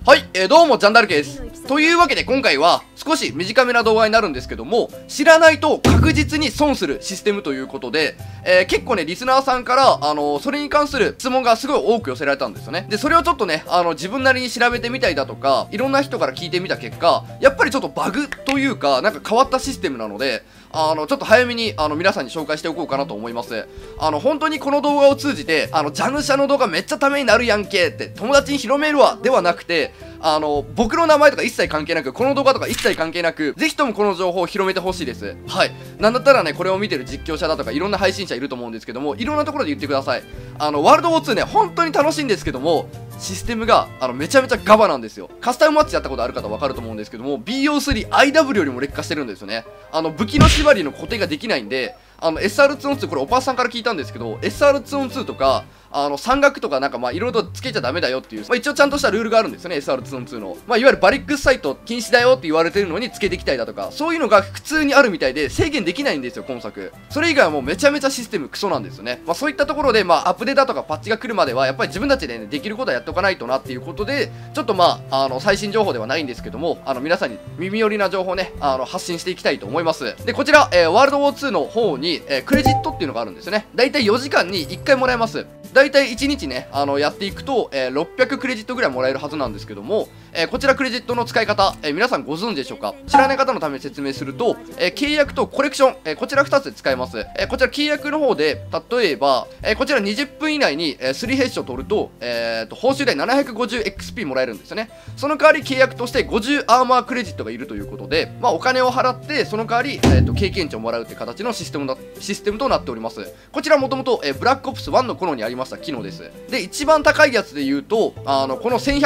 はい、どうも、ジャンダルケです。というわけで今回は少し短めな動画になるんですけども、知らないと確実に損するシステムということで、結構ね、リスナーさんから、それに関する質問がすごい多く寄せられたんですよね。で、それをちょっとね、自分なりに調べてみたりだとか、いろんな人から聞いてみた結果、やっぱりちょっとバグというか、なんか変わったシステムなので、ちょっと早めに、皆さんに紹介しておこうかなと思います。本当にこの動画を通じて、ジャヌシャの動画めっちゃためになるやんけって、友達に広めるわ、ではなくて、僕の名前とか一切関係なく、この動画とか一切関係なく、ぜひともこの情報を広めてほしいです。はい。なんだったらね、これを見てる実況者だとか、いろんな配信者いると思うんですけども、いろんなところで言ってください。ワールドウォー2ね、本当に楽しいんですけども、システムが、めちゃめちゃガバなんですよ。カスタムマッチやったことある方わかると思うんですけども、BO3、IW よりも劣化してるんですよね。武器の縛りの固定ができないんで、SR2-on2、これおぱさんから聞いたんですけど、SR2-on2 とか、山岳とかなんかまあいろいろとつけちゃダメだよっていう、まあ一応ちゃんとしたルールがあるんですよね、SR2-on2 の。まあいわゆるバリックスサイト禁止だよって言われてるのにつけてきたりだとか、そういうのが普通にあるみたいで制限できないんですよ、今作。それ以外はもうめちゃめちゃシステムクソなんですよね。まあそういったところで、まあアップデートとかパッチが来るまでは、やっぱり自分たちでね、できることはやっておかないとなっていうことで、ちょっとまあ、最新情報ではないんですけども、皆さんに耳寄りな情報をね、発信していきたいと思います。で、こちら、ワールドウォー2の方に、クレジットっていうのがあるんですよね。だいたい4時間に1回もらえます。だいたい1日ね、やっていくと、600クレジットぐらいもらえるはずなんですけども、こちらクレジットの使い方、皆さんご存知でしょうか？知らない方のために説明すると、契約とコレクション、こちら2つで使えます。こちら契約の方で、例えば、こちら20分以内に、3ヘッション取ると、報酬代 750XP もらえるんですよね。その代わり契約として50アーマークレジットがいるということで、まあお金を払って、その代わり、経験値をもらうって形のシステムとなっております。こちらもともと、ブラックオプス1の頃にありました機能です。で、一番高いやつで言うと、この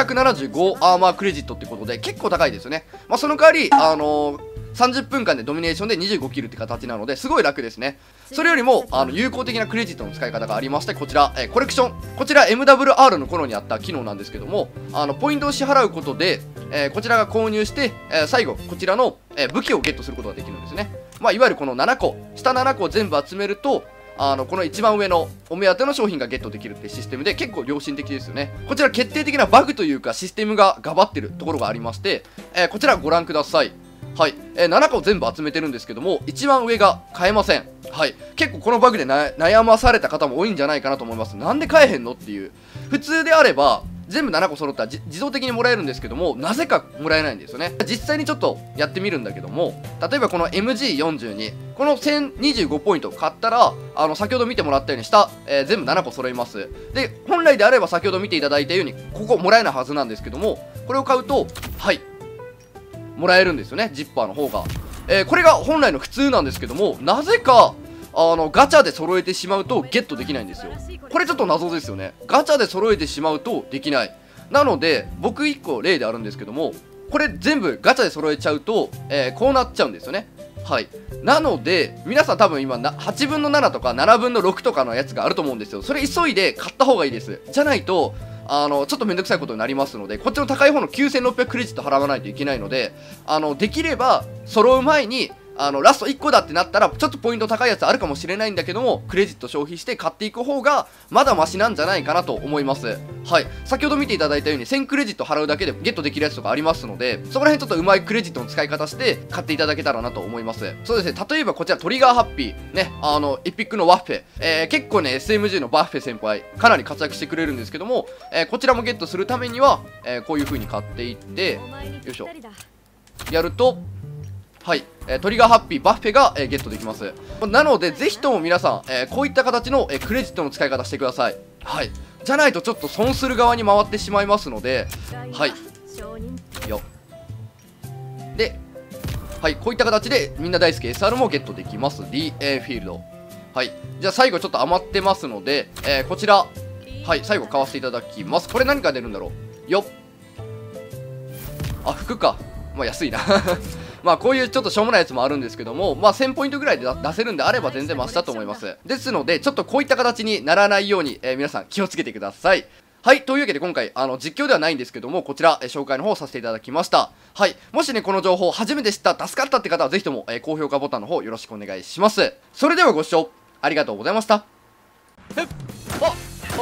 1175アーマークレジットってことで、結構高いですよね。まあ、その代わり、30分間でドミネーションで25キルって形なので、すごい楽ですね。それよりも、有効的なクレジットの使い方がありまして、こちら、コレクション。こちら MWR の頃にあった機能なんですけども、ポイントを支払うことで、こちらが購入して、最後、こちらの、武器をゲットすることができるんですね。まあ、いわゆるこの7個、下7個を全部集めると、この一番上のお目当ての商品がゲットできるっていうシステムで結構良心的ですよね。こちら決定的なバグというかシステムがガバってるところがありまして、こちらご覧ください。はい、7個全部集めてるんですけども、一番上が買えません。はい、結構このバグで悩まされた方も多いんじゃないかなと思います。なんで買えへんのっていう。普通であれば、全部7個揃ったら自動的にもらえるんですけども、なぜかもらえないんですよね。実際にちょっとやってみるんだけども、例えばこの MG42、この1025ポイント買ったら、先ほど見てもらったように下、全部7個揃います。で、本来であれば先ほど見ていただいたように、ここもらえないはずなんですけども、これを買うと、はい、もらえるんですよね、ジッパーの方が。これが本来の普通なんですけども、なぜか、ガチャで揃えてしまうとゲットできないんですよ。これちょっと謎ですよね。ガチャで揃えてしまうとできない。なので、僕1個例であるんですけども、これ全部ガチャで揃えちゃうと、こうなっちゃうんですよね。はい。なので、皆さん多分今8分の7とか7分の6とかのやつがあると思うんですよ。それ急いで買った方がいいです。じゃないと、ちょっとめんどくさいことになりますので、こっちの高い方の9600クレジット払わないといけないので、できれば、揃う前に、ラスト1個だってなったら、ちょっとポイント高いやつあるかもしれないんだけども、クレジット消費して買っていく方が、まだマシなんじゃないかなと思います。はい。先ほど見ていただいたように、1000クレジット払うだけでゲットできるやつとかありますので、そこら辺ちょっとうまいクレジットの使い方して、買っていただけたらなと思います。そうですね、例えばこちらトリガーハッピー、ね、エピックのワッフェ、結構ね、SMG のバッフェ先輩、かなり活躍してくれるんですけども、こちらもゲットするためには、こういう風に買っていって、よいしょ。やると、はい、トリガーハッピーバッフェが、ゲットできます。なので、ぜひとも皆さん、こういった形の、クレジットの使い方してください。はい。じゃないとちょっと損する側に回ってしまいますので、はい。よ。で、はい、こういった形でみんな大好き SR もゲットできます。D、フィールド。はい。じゃあ最後ちょっと余ってますので、こちら、はい、最後買わせていただきます。これ何が出るんだろう。よっ。あ、服か。まあ安いな。まあこういうちょっとしょうもないやつもあるんですけども、まあ1000ポイントぐらいで出せるんであれば全然マシだと思います。ですので、ちょっとこういった形にならないように、皆さん気をつけてください。はい、というわけで今回、実況ではないんですけども、こちら、紹介の方させていただきました。はい、もしね、この情報初めて知った、助かったって方は、ぜひとも、高評価ボタンの方よろしくお願いします。それではご視聴ありがとうございました。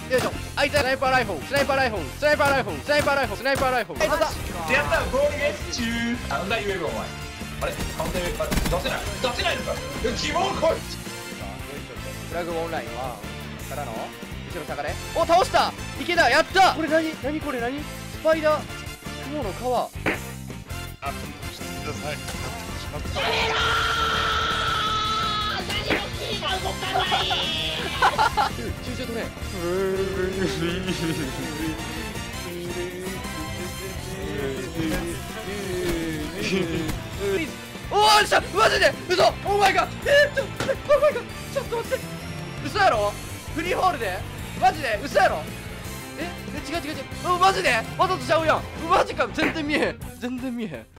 よいしょ。あいつはスナイパーライフル、スナイパーライフル、スナイパーライフル、スナイパーライフル、スナイパーライフル。はい、どうぞ。 やったゴールゲッチュー。なんだ言えるお前。あれカウンター出せないのか。希望来い。 フラグオンラインはからの後ろ下がれ。お、倒した。池田やった。これ何これ何？スパイダー雲の皮。 あ、してください。 集中取れ。おーしゃ、マジで嘘。オーマイガー。オーマイガー。ちょっと待って。嘘やろ。フリーホールでマジで嘘やろ。違う。マジでわざとちゃうやん。マジか。全然見えへん。